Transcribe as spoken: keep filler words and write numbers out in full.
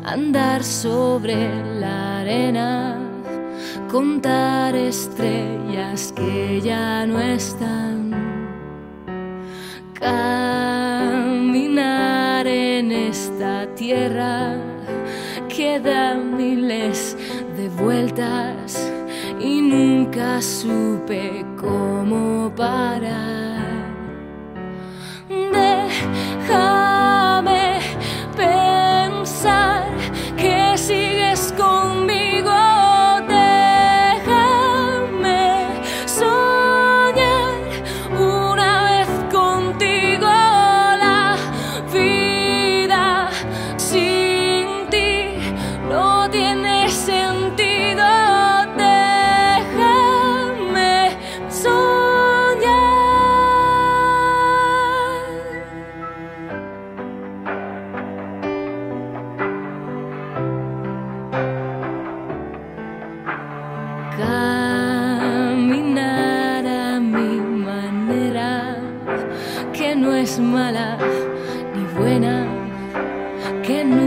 andar sobre la arena, contar estrellas que ya no están, caminar en esta tierra que da miles de vueltas y nunca supe cómo parar. Déjame pensar que sigues conmigo, déjame soñar una vez contigo. La vida sin ti no tiene sentido, déjame soñar. Caminar a mi manera, que no es mala ni buena, que no